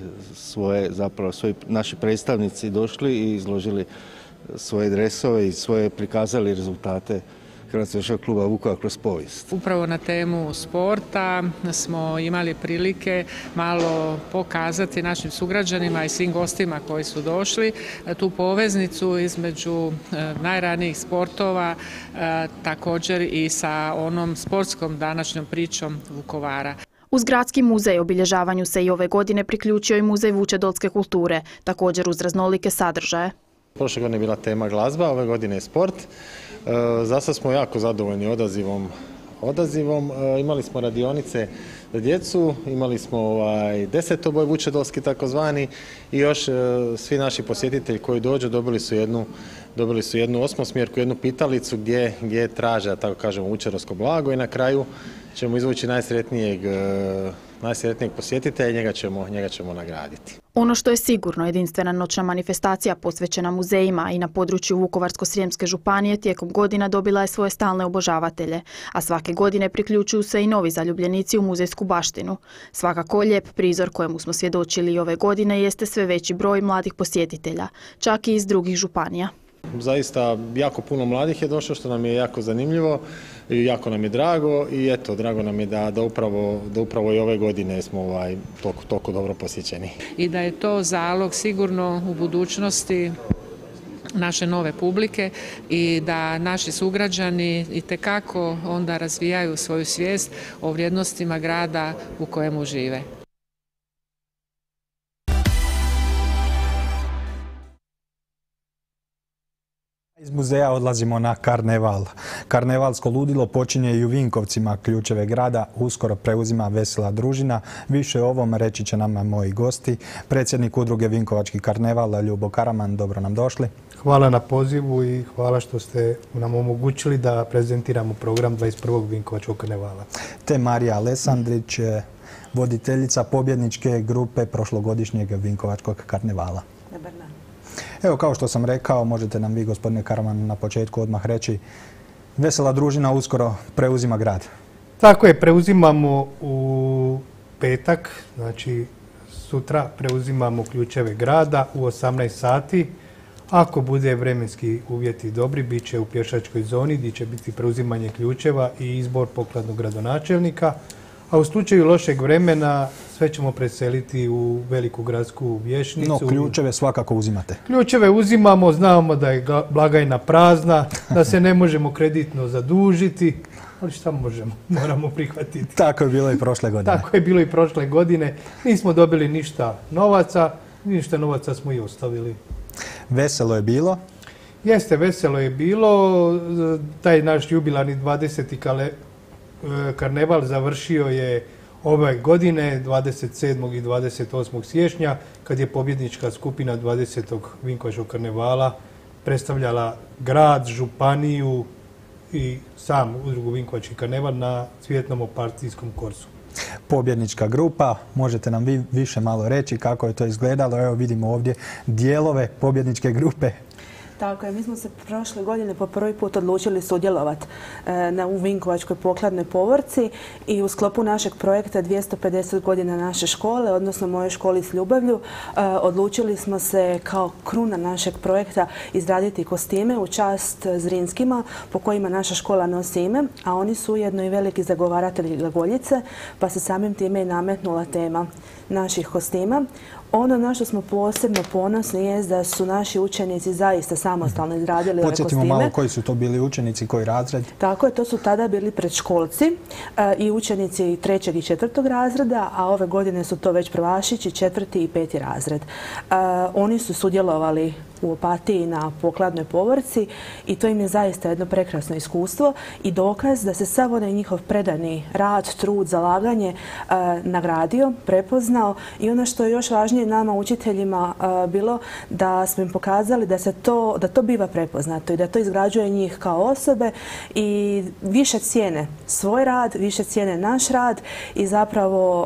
naši predstavnici došli i izložili svoje dresove i prikazali rezultate Hrvatskog veslačkog kluba Vukovar kroz povijest. Upravo na temu sporta smo imali prilike malo pokazati našim sugrađanima i svim gostima koji su došli tu poveznicu između najranijih sportova, također i sa onom sportskom današnjom pričom Vukovara. Uz Gradski muzej obilježavanju se i ove godine priključio i Muzej vučedolske kulture, također uz raznolike sadržaje. Prošle godine je bila tema glazba, ove godine je sport. Za sad smo jako zadovoljni odazivom. Imali smo radionice za djecu, imali smo desetoboj vučedolski takozvani i još svi naši posjetitelji koji dođu dobili su jednu osmosmjerku, jednu pitalicu gdje traže, tako kažemo, vučedolsko blago i na kraju ćemo izvući najsretnijeg posjetitelja i njega ćemo nagraditi. Ono što je sigurno, jedinstvena noćna manifestacija posvećena muzejima i na području Vukovarsko-srijemske županije tijekom godina dobila je svoje stalne obožavatelje, a svake godine priključuju se i novi zaljubljenici u muzejsku baštinu. Svakako lijep prizor kojemu smo svjedočili i ove godine jeste sve veći broj mladih posjetitelja, čak i iz drugih županija. Zaista jako puno mladih je došlo, što nam je jako zanimljivo i jako nam je drago i eto, drago nam je da upravo i ove godine smo toliko dobro posjećeni. I da je to zalog sigurno u budućnosti naše nove publike i da naši sugrađani itekako onda razvijaju svoju svijest o vrijednostima grada u kojemu žive. Iz muzeja odlazimo na karneval. Karnevalsko ludilo počinje i u Vinkovcima, ključeve grada uskoro preuzima vesela družina. Više o ovom reći će nam moji gosti. Predsjednik udruge Vinkovački karneval Ljubo Karaman, dobro nam došli. Hvala na pozivu i hvala što ste nam omogućili da prezentiramo program 21. Vinkovačkog karnevala. Te Marija Alesandrić, voditeljica pobjedničke grupe prošlogodišnjeg Vinkovačkog karnevala. Dobar dan. Evo, kao što sam rekao, možete nam vi, gospodine Karaman, na početku odmah reći, vesela družina uskoro preuzima grad. Tako je, preuzimamo u petak, znači sutra preuzimamo ključeve grada u 18 sati. Ako bude vremenski uvjeti dobri, bit će u pješačkoj zoni gdje će biti preuzimanje ključeva i izbor pokladnog gradonačelnika. A u slučaju lošeg vremena sve ćemo preseliti u veliku gradsku vijećnicu. No, ključeve svakako uzimate. Ključeve uzimamo, znamo da je blagajna prazna, da se ne možemo kreditno zadužiti, ali šta možemo, moramo prihvatiti. Tako je bilo i prošle godine. Tako je bilo i prošle godine. Nismo dobili ništa novaca smo i ostavili. Veselo je bilo? Jeste, veselo je bilo. Taj naš jubilarni 20. karneval završio je ove godine, 27. i 28. siječnja, kad je pobjednička skupina 20. Vinkovačkog karnevala predstavljala grad, županiju i sam udrugu Vinkovački karneval na cvjetnom partijskom korsu. Pobjednička grupa, možete nam vi više malo reći kako je to izgledalo? Evo vidimo ovdje dijelove pobjedničke grupe. Tako je, mi smo se prošle godine po prvi put odlučili sudjelovati u Vinkovačkoj pokladnoj povorci i u sklopu našeg projekta 250 godina naše škole, odnosno moje školi s ljubavlju, odlučili smo se kao kruna našeg projekta izraditi kostime u čast Zrinskima po kojima naša škola nosi ime, a oni su ujedno i veliki zagovaratelji glagoljice, pa se samim time i nametnula tema naših kostima. Ono na što smo posebno ponosni je da su naši učenici zaista samostalno izradili ove kostime. Podsjetimo malo koji su to bili učenici, koji razred? Tako je, to su tada bili predškolci i učenici 3. i 4. razreda, a ove godine su to već prvašići 4. i 5. razred. Oni su sudjelovali u Opatiji na pokladnoj povorci i to im je zaista jedno prekrasno iskustvo i dokaz da se sav onaj njihov predani rad, trud, zalaganje nagradio, prepoznao i ono što je još važnije nama učiteljima bilo da smo im pokazali da to biva prepoznato i da to izgrađuje njih kao osobe i više cijene svoj rad, više cijene naš rad i zapravo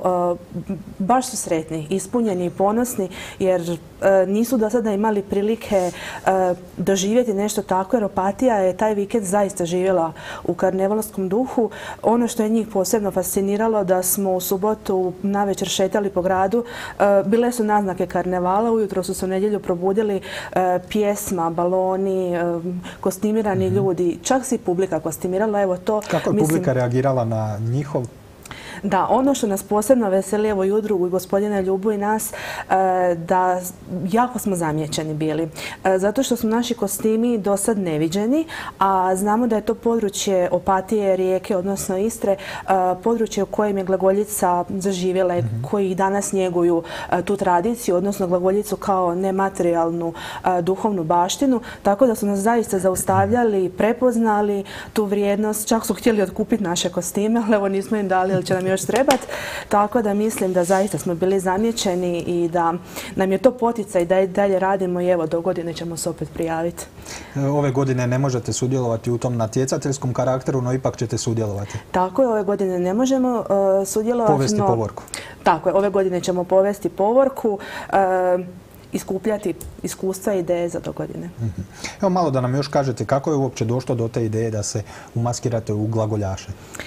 baš su sretni, ispunjeni i ponosni jer nisu do sada imali prilike doživjeti nešto tako jer Opatija je taj vikend zaista živjela u karnevalskom duhu. Ono što je njih posebno fasciniralo da smo u subotu navečer šetali po gradu, bile su naznake karnevala, ujutro su se u nedjelju probudili pjesma, baloni, kostimirani ljudi, čak se i publika kostimirala. Evo to, kako je publika reagirala na njihov? Da, ono što nas posebno veseli, evo i udrugu i gospodina Ljubu i nas, da jako smo zamijećeni bili. Zato što su naši kostimi do sad neviđeni, a znamo da je to područje Opatije, Rijeke, odnosno Istre, područje u kojem je glagoljica zaživjela i koji danas njeguju tu tradiciju, odnosno glagoljicu kao nematerijalnu duhovnu baštinu. Tako da su nas zaista zaustavljali, prepoznali tu vrijednost, čak su htjeli otkupiti naše kostime, ali evo nismo im dali, ali će nam još trebati. Tako da mislim da zaista smo bili zamijećeni i da nam je to poticaj da i dalje radimo i evo do godine ćemo se opet prijaviti. Ove godine ne možete sudjelovati u tom natjecateljskom karakteru, no ipak ćete sudjelovati. Tako je, ove godine ne možemo sudjelovati. Povesti povorku. Tako je, ove godine ćemo povesti povorku, iskupljati iskustva i ideje za do godine. Evo malo da nam još kažete kako je uopće došlo do te ideje da se umaskirate u glagoljaše.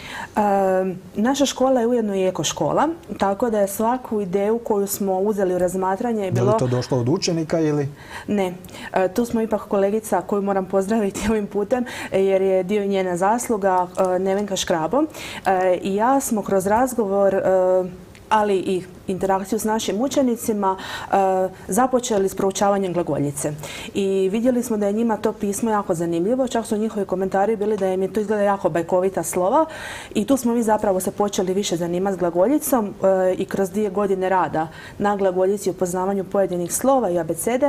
Naša škola je ujedno i eko škola, tako da je svaku ideju koju smo uzeli u razmatranje bilo... Je li to došlo od učenika ili... Ne. Tu smo ipak kolegica koju moram pozdraviti ovim putem jer je dio i njena zasluga, Nevenka Škrabo. I ja smo kroz razgovor ali i interakciju s našim učenicima započeli s proučavanjem glagoljice. I vidjeli smo da je njima to pismo jako zanimljivo, čak su njihovi komentari bili da im je to izgleda jako bajkovita slova i tu smo mi zapravo se počeli više zanimati s glagoljicom i kroz 2 godine rada na glagoljici i upoznavanju pojedinih slova i abecede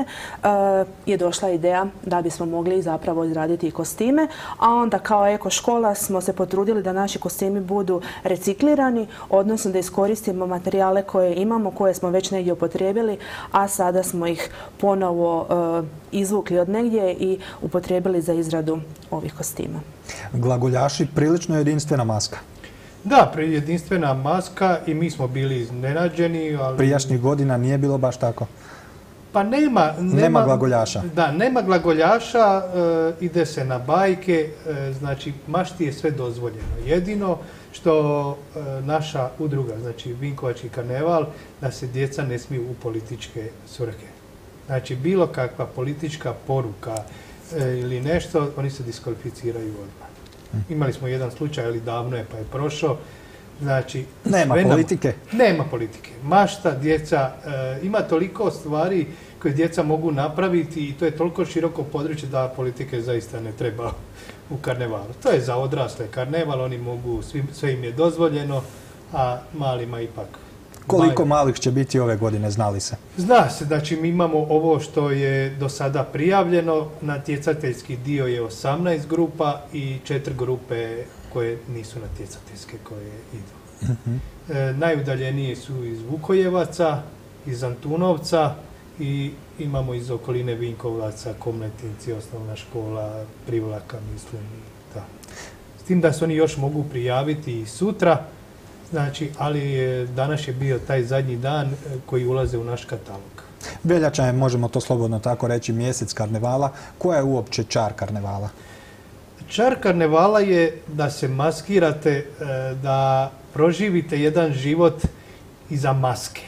je došla ideja da bismo mogli zapravo izraditi i kostime, a onda kao eko škola smo se potrudili da naši kostimi budu reciklirani, odnosno da iskoristimo materijale koje imamo, koje smo već negdje upotrijebili, a sada smo ih ponovo izvukli od negdje i upotrijebili za izradu ovih kostima. Glagoljaši, prilično jedinstvena maska. Da, jedinstvena maska i mi smo bili iznenađeni. Ali... Prijašnjih godina nije bilo baš tako? Pa nema glagoljaša. Da, nema glagoljaša, ide se na bajke, znači mašti je sve dozvoljeno. Jedino što naša udruga, znači Vinkovački karneval, da se djeca ne smiju u političke svrhe. Znači bilo kakva politička poruka ili nešto, oni se diskvalificiraju odmah. Imali smo jedan slučaj, ali davno je pa je prošao. Znači, nema politike? Nema politike. Mašta, djeca, ima toliko stvari koje djeca mogu napraviti i to je toliko široko područje da politike zaista ne treba u karnevalu. To je za odrasle karneval, oni mogu, sve im je dozvoljeno, a malima ipak. Koliko malih će biti ove godine, znali se? Zna se, znači mi imamo ovo što je do sada prijavljeno, natjecateljski dio je 18 grupa i 4 grupe koje nisu natjecateljske, koje idu. Najudaljeniji su iz Vukojevaca, iz Antunovca i imamo iz okoline Vinkovaca, Komletinci, osnovna škola, Privlaka, mislim. Da. S tim da se oni još mogu prijaviti i sutra, znači, ali danas je bio taj zadnji dan koji ulaze u naš katalog. Veljača je, možemo to slobodno tako reći, mjesec karnevala. Koja je uopće čar karnevala? Čar karnevala je da se maskirate, da proživite jedan život iza maske.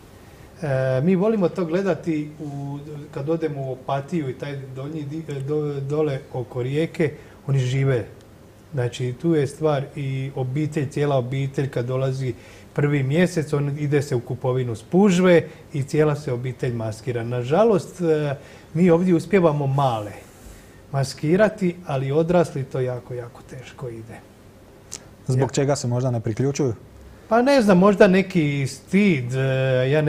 Mi volimo to gledati kad odemo u Opatiju i taj dole oko rijeke, oni žive. Znači, tu je stvar i obitelj, cijela obitelj kad dolazi prvi mjesec, ide se u kupovinu spužve i cijela se obitelj maskira. Nažalost, mi ovdje uspijevamo male maskirati, ali odrasli to jako, jako teško ide. Zbog čega se možda ne priključuju? Pa ne znam, možda neki stid, ja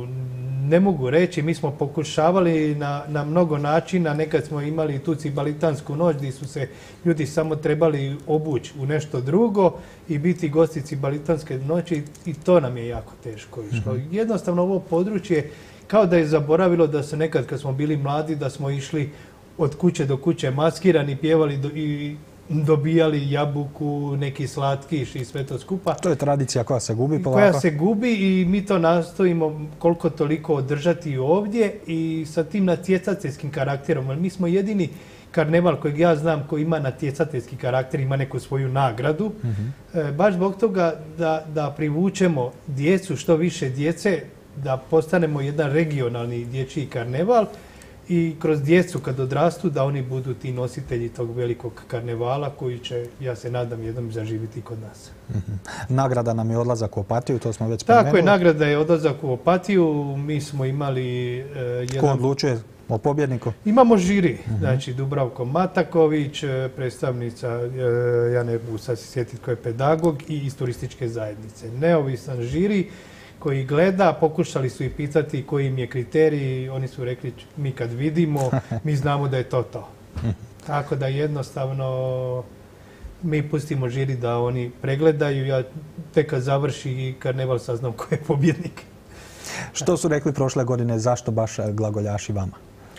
ne mogu reći. Mi smo pokušavali na mnogo načina, nekad smo imali tu cibalitansku noć gdje su se ljudi samo trebali obući u nešto drugo i biti gosti cibalitanske noći i to nam je jako teško išlo. Jednostavno ovo područje kao da je zaboravilo da se nekad kad smo bili mladi da smo išli od kuće do kuće maskirani, pjevali i dobijali jabuku, neki slatkiš i sve to skupa. To je tradicija koja se gubi polako. Koja se gubi i mi to nastojimo koliko toliko održati ovdje i sa tim natjecateljskim karakterom. Ali mi smo jedini karneval kojeg ja znam koji ima natjecateljski karakter, ima neku svoju nagradu. Baš zbog toga da privučemo djecu, što više djece, da postanemo jedan regionalni dječji karneval i kroz djecu kad odrastu da oni budu ti nositelji tog velikog karnevala koji će, ja se nadam, jednom zaživiti kod nas. Nagrada nam je odlazak u Opatiju, to smo već spomenuli. Tako je, nagrada je odlazak u Opatiju. Mi smo imali Ko odlučuje o pobjedniku? Imamo žiri, znači Dubravko Mataković, predstavnica, ja ne mogu sad se sjetiti ko je pedagog, i iz turističke zajednice. Neovisan žiri koji gleda, pokušali su i pitati koji im je kriterij, oni su rekli mi kad vidimo, mi znamo da je to to. Tako da jednostavno mi pustimo žiri da oni pregledaju, ja tek kad završi karneval saznam ko je pobjednik. Što su rekli prošle godine, zašto baš glagoljaši vama?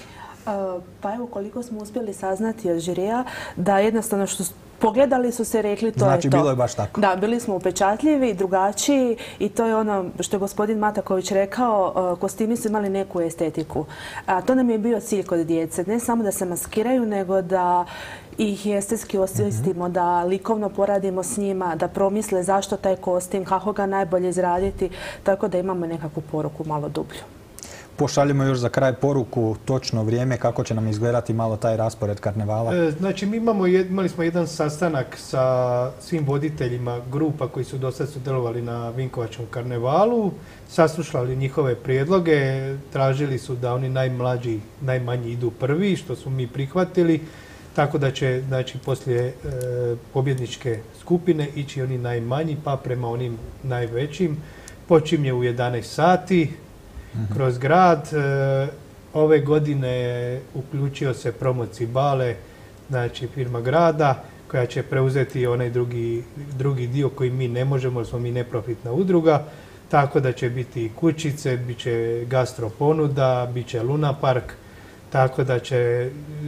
Pa evo koliko smo uspjeli saznati od žirija, da jednostavno što pogledali su se, rekli to je to. Znači bilo je baš tako. Da, bili smo upečatljivi, drugačiji i to je ono što je gospodin Mataković rekao, kostimi su imali neku estetiku. To nam je bio cilj kod djece, ne samo da se maskiraju, nego da ih estetski osvijestimo, da likovno poradimo s njima, da promisle zašto taj kostim, kako ga najbolje izraditi, tako da imamo nekakvu poruku malo dublju. Pošaljemo još za kraj poruku, točno vrijeme, kako će nam izgledati malo taj raspored karnevala? Znači, mi imali smo jedan sastanak sa svim voditeljima grupa koji su do sad sudjelovali na Vinkovačkom karnevalu, saslušali njihove prijedloge, tražili su da oni najmlađi, najmanji idu prvi, što smo mi prihvatili, tako da će, znači, poslije pobjedničke skupine ići oni najmanji, pa prema onim najvećim. Počinje u 11 sati. Kroz grad. Ove godine uključio se Promoci Bale, znači firma grada, koja će preuzeti onaj drugi dio koji mi ne možemo, jer smo mi neprofitna udruga, tako da će biti kućice, bit će gastro ponuda, bit će Luna Park, tako da će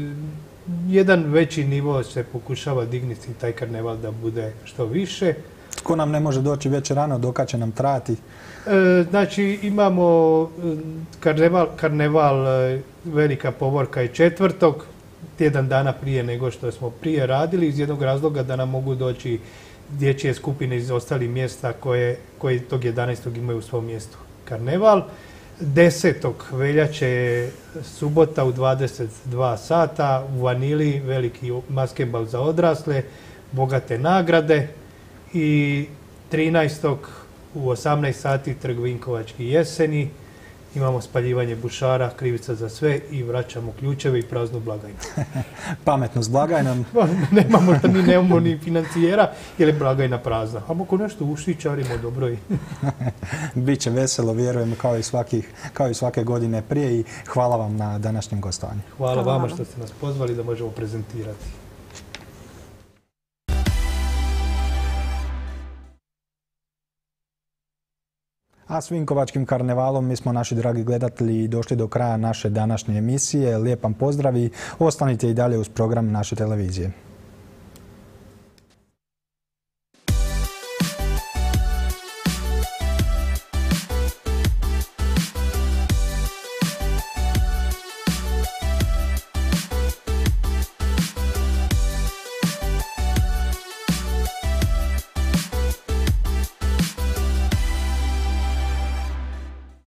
jedan veći nivo se pokušava dignuti taj karneval da bude što više. Tko nam ne može doći već rano, dok će nam trajati? Znači, imamo karneval, velika povorka je 4. tjedan dana prije nego što smo prije radili, iz jednog razloga da nam mogu doći dječje skupine iz ostalih mjesta koje tog 11. imaju u svom mjestu karneval. 10. veljače je subota u 22 sata u Vanili, veliki maskembal za odrasle, bogate nagrade i 13. u 18 sati trg Vinkovački jeseni. Imamo spaljivanje bušara, krivica za sve i vraćamo ključeve i praznu blagajnu. Pametno s blagajnom. Nemamo ni financijera jer je blagajna prazna. A ako nešto ušičarimo, dobro je. Biće veselo, vjerujem, kao i svake godine prije i hvala vam na današnjem gostovanju. Hvala vama što ste nas pozvali da možemo prezentirati. A s Vinkovačkim karnevalom mi smo, naši dragi gledatelji, došli do kraja naše današnje emisije. Lijep vam pozdrav i ostanite i dalje uz program naše televizije.